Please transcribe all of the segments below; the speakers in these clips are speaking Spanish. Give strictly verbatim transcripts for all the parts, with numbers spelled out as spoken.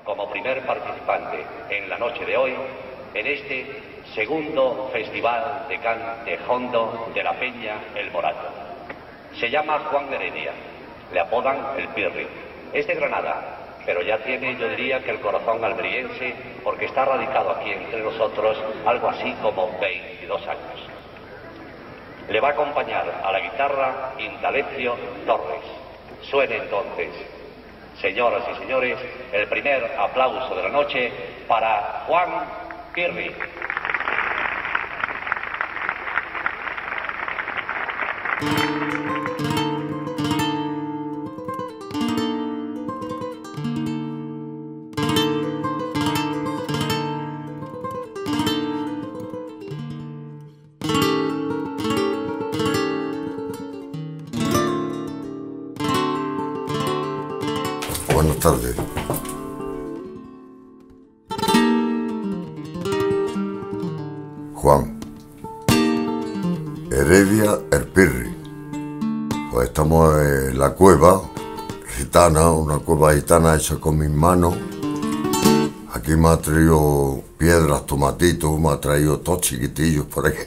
como primer participante en la noche de hoy en este segundo Festival de Can de Hondo de la Peña El Morato. Se llama Juan Heredia, le apodan el Pirri. Es de Granada, pero ya tiene, yo diría, que el corazón almeriense, porque está radicado aquí entre nosotros algo así como veintidós años. Le va a acompañar a la guitarra Indalecio Torres. Suene entonces, señoras y señores, el primer aplauso de la noche para Juan Pirri. Buenas tardes. Juan Heredia el Pirri. Pues estamos en la cueva gitana, una cueva gitana hecha con mis manos. Aquí me ha traído piedras, tomatitos, me ha traído todos chiquitillos por aquí.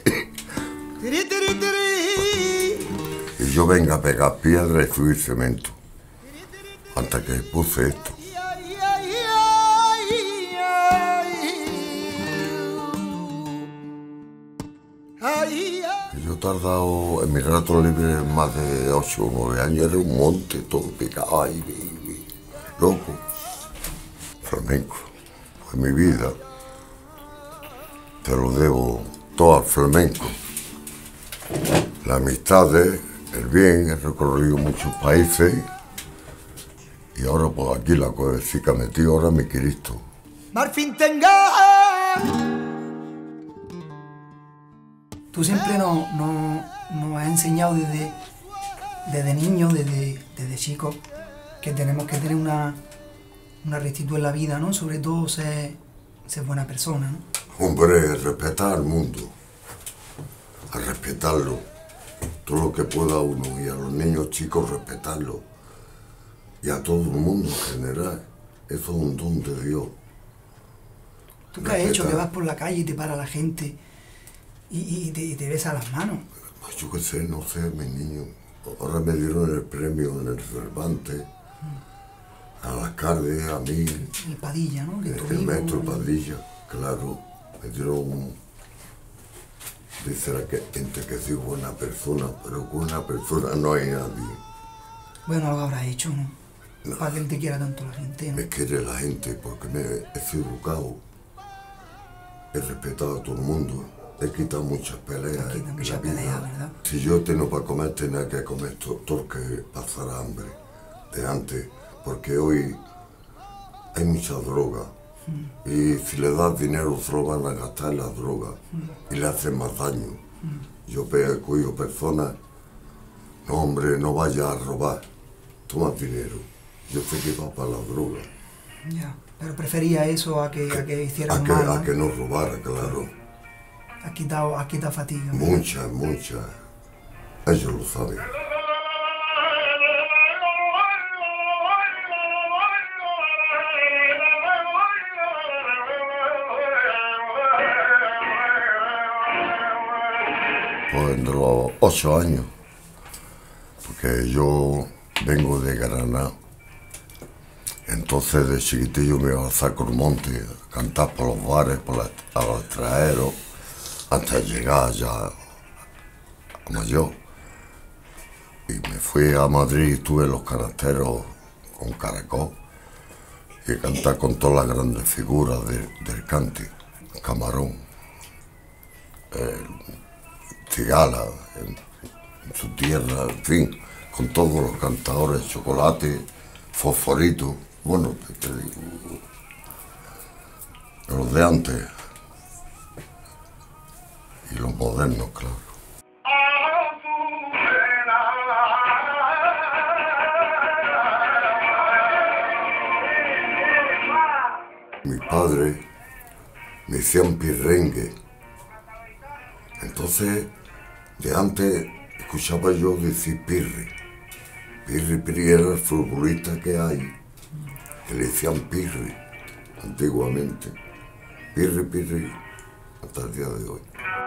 Y yo venga a pegar piedras y subir cemento. Hasta que puse esto. Yo he tardado en mi rato libre más de ocho o nueve años. Era un monte todo picado ahí, loco. Flamenco. Fue mi vida. Te lo debo todo al flamenco. Las amistades, el bien, he recorrido muchos países. Y ahora pues aquí la cuevecica metido, ahora mi Cristo. Marfin tenga. Tú siempre nos no, no has enseñado desde, desde niño, desde, desde chico, que tenemos que tener una, una rectitud en la vida, ¿no? Sobre todo ser, ser buena persona, ¿no? Hombre, respetar al mundo, a respetarlo, todo lo que pueda uno, y a los niños chicos respetarlo. Y a todo el mundo en general. Eso es un don de Dios. ¿Tú qué has hecho? Que vas por la calle y te para la gente y, y, te, y te besa las manos. Pues yo qué sé, no sé, mis niños. Ahora me dieron el premio en el Cervantes, mm. a las Cardes, a mí. El Padilla, ¿no? Que el el maestro Padilla, claro. Me dieron un... Dice la que, gente que soy buena persona, pero buena persona no hay nadie. Bueno, algo habrás hecho, ¿no? No. Para que él te quiera tanto la gente, ¿no? Me quiere la gente porque me he sido educado, he respetado a todo el mundo, he quitado muchas peleas. Quitado muchas peleas, ¿verdad? Si yo tengo para comer, tenía que comer todo el que pasara hambre de antes, porque hoy hay mucha droga. Mm. Y si le das dinero, se lo van a gastar en las drogas mm. y le hacen más daño. Mm. Yo cuido personas, no hombre, no vayas a robar. Toma dinero. Yo sé que va para la droga. Ya, pero prefería eso a que, a que hicieran a que, mal, ¿no? A que no robara, claro. Has quitado, has quitado fatiga. Muchas, muchas. Ellos lo saben. Pues de los ocho años. Porque yo vengo de Granada. Entonces de chiquitillo me iba a Sacromonte a cantar por los bares, por la, a los extranjeros, antes de llegar ya a mayor. Y me fui a Madrid y estuve en los canasteros con Caracol y cantar con todas las grandes figuras de, del cante, Camarón, eh, Cigala, en, en su tierra, en fin, con todos los cantadores, Chocolate, Fosforito. Bueno, te digo, los de antes y los modernos, claro. Mi padre me hacían pirrengue. Entonces, de antes escuchaba yo decir Pirri. Pirri, Pirri era el futbolista que hay, que le decían Pirri. antiguamente, pirri pirri, hasta el día de hoy.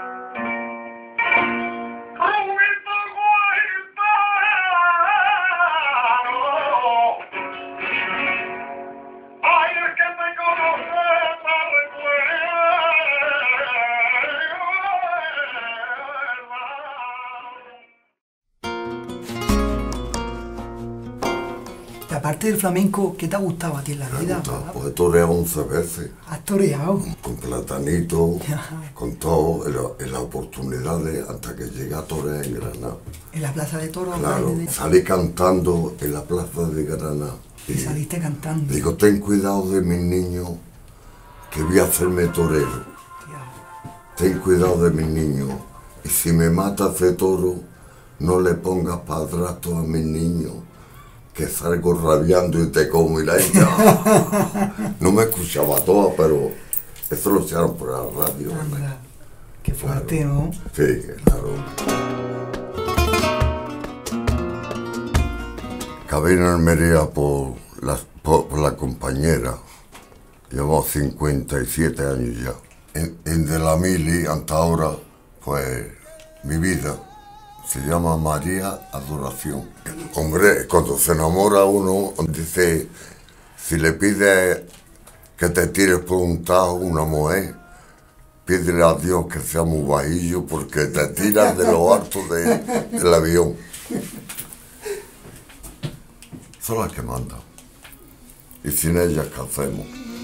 Aparte del flamenco, ¿qué te ha gustado a ti en la Me vida? gusta, pues he toreado once veces, ¿Has toreado? con Platanito, con todo, en, la, en las oportunidades, hasta que llegué a torear en Granada. En la Plaza de Toros. Claro, de... salí cantando en la Plaza de Granada. Y saliste cantando. Digo, ten cuidado de mis niños, que voy a hacerme torero. Ten cuidado de mis niños, y si me matas de toro, no le pongas para atrás a mis niños, que salgo rabiando y te como y la gente. No me escuchaba toda, pero eso lo echaron por la radio. Anda, qué fuerte, claro. ¿no? Sí, claro. Acabé en Almería por la, por, por la compañera. Llevamos cincuenta y siete años ya. En, en de la mili, hasta ahora, pues mi vida se llama María Adoración. Hombre, cuando se enamora uno, dice, si le pide que te tires por un tajo una mujer, pídele a Dios que sea muy bajillo porque te tiras de lo alto de, del avión. Son las que mandan. Y sin ellas, ¿qué hacemos?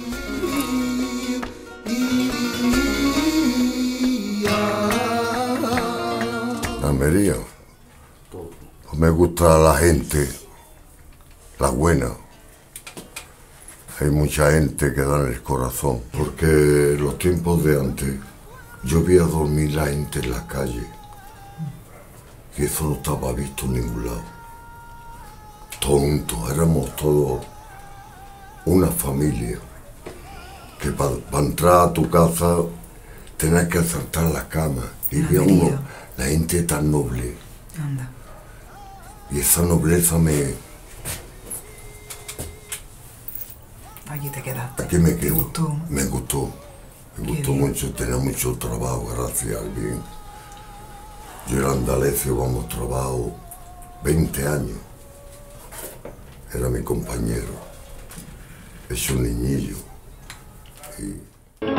La Almería. Me gusta la gente, la buena. Hay mucha gente que da en el corazón, porque en los tiempos de antes yo veía dormir la gente en la calle y eso no estaba visto en ningún lado. Tontos, éramos todos una familia, que para pa entrar a tu casa tenías que saltar la cama y veía uno, la gente tan noble. Anda. Y esa nobleza me... Aquí te quedaste. Aquí me quedo. ¿Te gustó? Me gustó. Me Qué gustó bien. mucho, tenía mucho trabajo, gracias al bien. Yo era andalesio, vamos, trabajo veinte años. Era mi compañero. Es un niñillo. Y...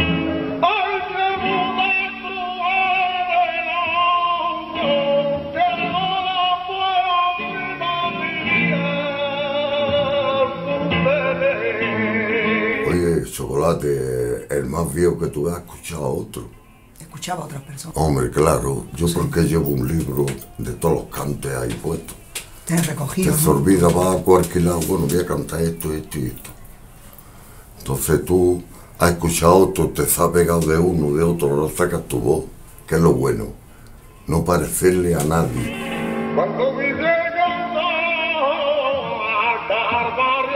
Oye, Chocolate, el más viejo que tú has escuchado a otro. Escuchaba a otras personas. Hombre, claro, yo Sí. porque llevo un libro de todos los cantes ahí puestos. Te has Te recogido, se ¿no? olvida, vas a cualquier lado, bueno, voy a cantar esto, esto y esto. Entonces tú has escuchado a otro, te has pegado de uno, de otro, ahora sacas tu voz, que es lo bueno. No parecerle a nadie. Cuando me llegan hasta el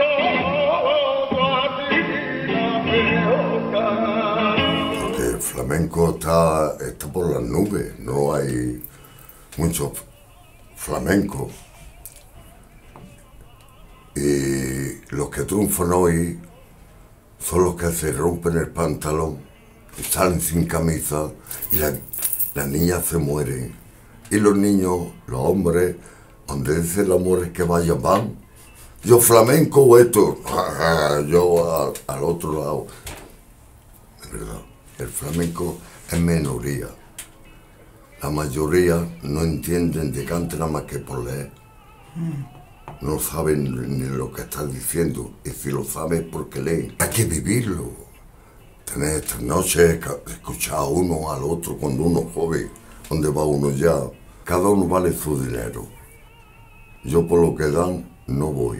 barrio, Porque el flamenco está, está por las nubes, no hay mucho flamenco. Y los que triunfan hoy son los que se rompen el pantalón, y salen sin camisa y la- las niñas se mueren. Y los niños, los hombres, donde dicen las mujeres que vayan, van. Yo flamenco o esto, yo al, al otro lado. De verdad, el flamenco es minoría. La mayoría no entienden de cante nada más que por leer. No saben ni lo que están diciendo, y si lo saben es porque leen. Hay que vivirlo. Tener estas noches, escuchar a uno al otro cuando uno es joven, donde va uno ya. Cada uno vale su dinero. Yo por lo que dan no voy.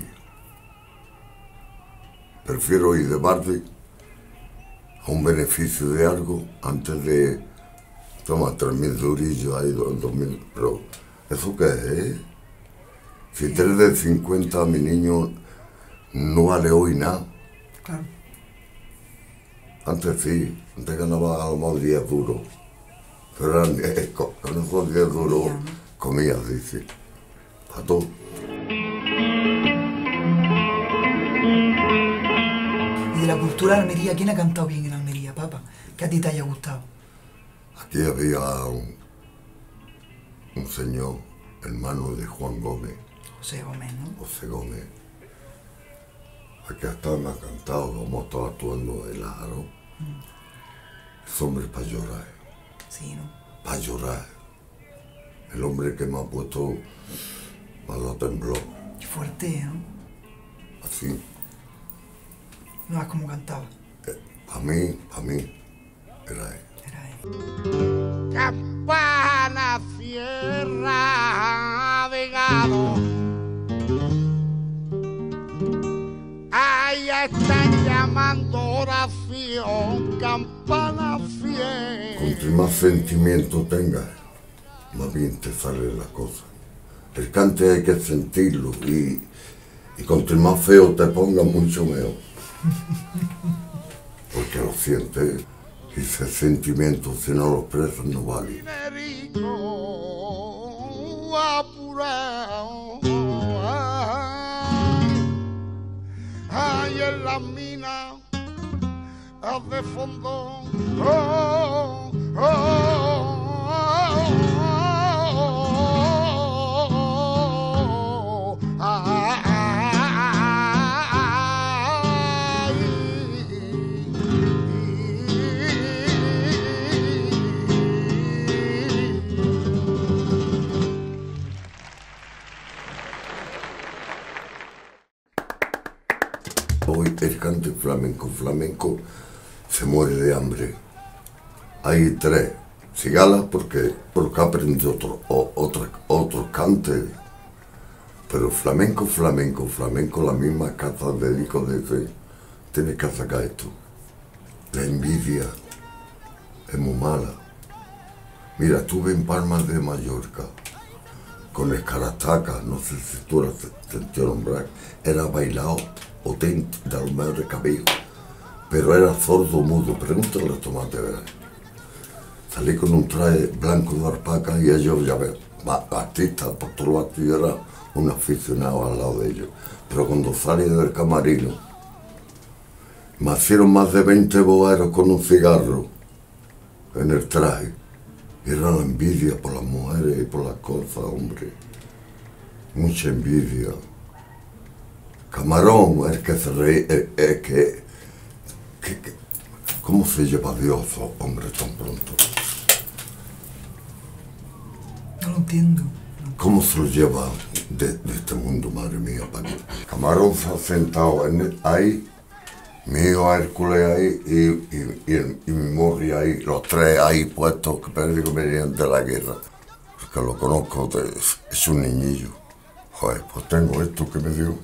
Prefiero ir de barde a un beneficio de algo antes de tomar tres mil durillos ahí, dos, dos mil. Pero, ¿eso qué es? Si tres de cincuenta, mi niño, no vale hoy nada. Claro. Antes sí, antes ganaba a lo mejor diez duros. Pero eran, eh, con, con esos diez duros comías, dice. Para todo. Y de la cultura de Almería, ¿quién ha cantado bien en Almería, papá? Que a ti te haya gustado. Aquí había un, un señor, hermano de Juan Gómez, José Gómez, ¿no? José Gómez. Aquí hasta me ha cantado, hemos estado actuando el Aro. Mm. Es hombre para llorar, Sí, ¿no? para llorar. El hombre que me ha puesto para temblor, Qué fuerte, ¿no? así. No es como cantaba. Para mí, para mí, era él. Era él. Campana Sierra de Gado. Allá están llamando oración, campana fiel. Cuanto más sentimiento tengas, más bien te sale la cosa. El cante hay que sentirlo y, y cuanto más feo te ponga, mucho mejor. Porque lo sientes y ese sentimiento, si no lo expresas, no vale. Dinerico apurado, ay, en las minas de fondo, oh, oh, oh, ay, Hoy el cante flamenco, flamenco se muere de hambre. Hay tres cigalas porque, porque aprende otro, o, otro, otro cante. Pero flamenco, flamenco, flamenco, la misma casa de disco de ese, tienes que sacar esto. La envidia es muy mala. Mira, estuve en Palma de Mallorca con Escarataca, no sé si tú la sentido nombrar, era bailado potente de los mejores cabellos, pero era sordo mudo. Pregúntale a Tomate, ¿verdad? Salí con un traje blanco de alpaca y ellos, ya ves, artistas por todos lados, yo era un aficionado al lado de ellos. Pero cuando salí del camarino, me hicieron más de veinte boeros con un cigarro en el traje. Y era la envidia por las mujeres y por las cosas, hombre. Mucha envidia. Camarón, el que se reí, es, es que, que, que... ¿Cómo se lleva Dios, hombre, tan pronto? No lo entiendo. ¿Cómo se lo lleva de, de este mundo, madre mía, para qué? Camarón se ha sentado en el, ahí, mi hijo Hércules ahí y, y, y, y mi morri ahí, los tres ahí puestos, que parece que venían de la guerra. Porque lo conozco, de, es un niñillo. Joder, pues tengo esto que me dio.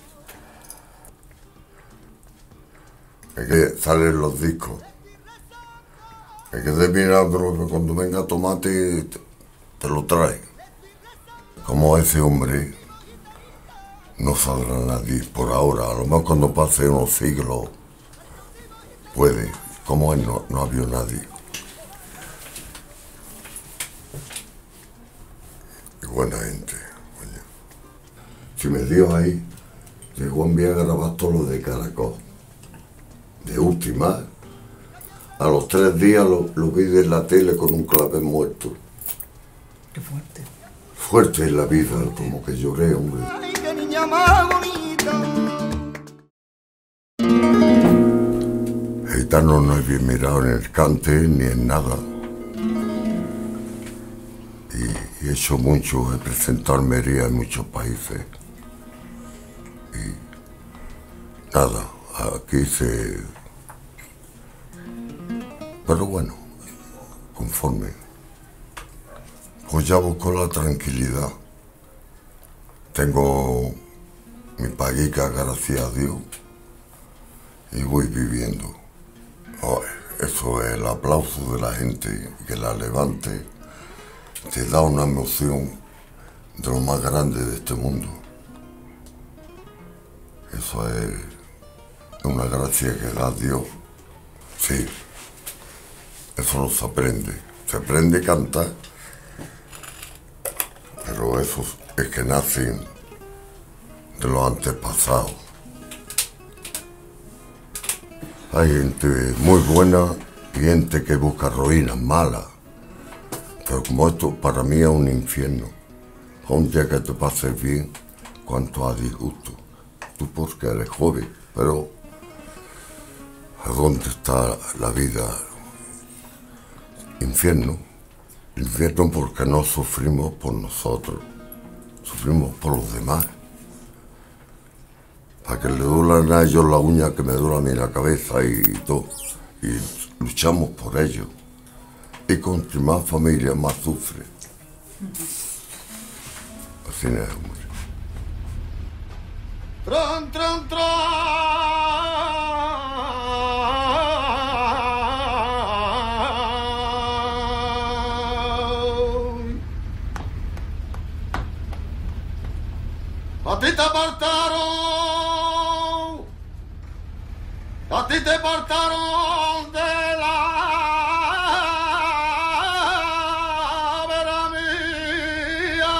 Es que salen los discos. Hay que mirándolo, que cuando venga Tomate te, te lo trae. Como ese hombre no saldrá nadie por ahora. A lo mejor cuando pase unos siglos puede. Como él no, no había nadie. Y buena gente. Coño. Si me dio ahí, llegó a enviar a grabar todo lo de Caracol. De última, a los tres días lo, lo vi de la tele con un clave muerto. Qué fuerte. Fuerte en la vida, como que lloré, hombre. ay, qué niña más bonita. Gitano no he bien mirado en el cante ni en nada. Y, y he hecho mucho, he presentado Almería en muchos países. Y nada, aquí se... Pero bueno, conforme. Pues ya busco la tranquilidad. Tengo mi paguica, gracias a Dios, y voy viviendo. Oh, eso es el aplauso de la gente, que la levante, te da una emoción de lo más grande de este mundo. Eso es una gracia que da Dios. Sí, eso no se aprende. Se aprende a cantar, pero eso es que nacen de los antepasados. Hay gente muy buena y gente que busca ruinas malas. Pero como esto para mí es un infierno. Un día que te pases bien, cuanto a disgusto. Tú porque eres joven, pero ¿a dónde está la vida? Infierno. Infierno porque no sufrimos por nosotros, sufrimos por los demás. Para que le duelan a ellos la uña que me duele a mí la cabeza y todo. Y luchamos por ellos. Y contra más familia, más sufre. Así no es, hombre. Tran, tran, tran. A ti te apartaron, a ti te apartaron de la vera mía.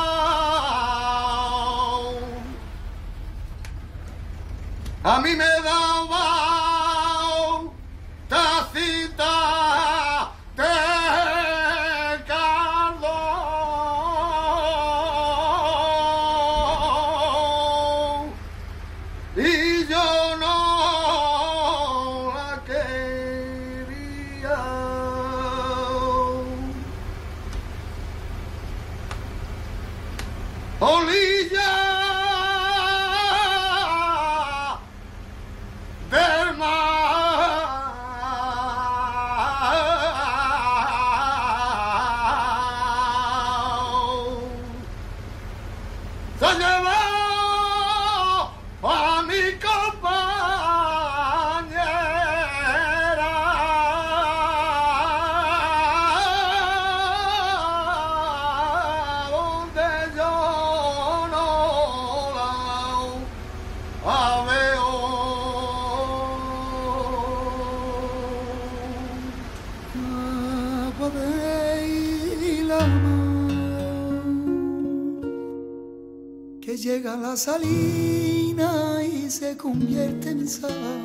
A mí me daba tacita de caldo y yo no la quería. Olilla del mar, se ha llevado a mi compañera, donde yo no la veo. Agua de la mar que llega a la salina y se convierte en sal.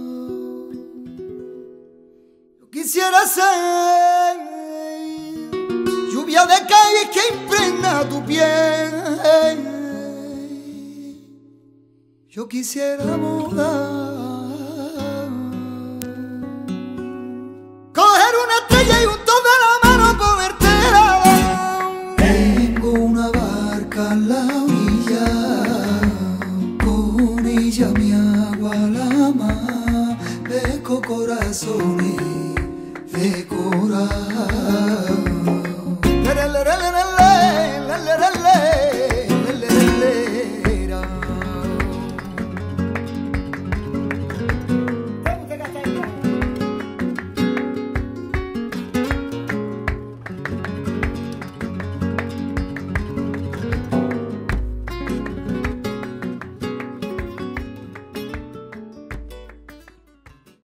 Yo quisiera ser lluvia de calle que impregna tu piel. Yo quisiera volar, coger una estrella y un toque de la mano ponértela. Tengo una barca en la orilla, con ella me hago a la mar, pesco corazones de coral. Le, le, le, le, le, le, le, le, le.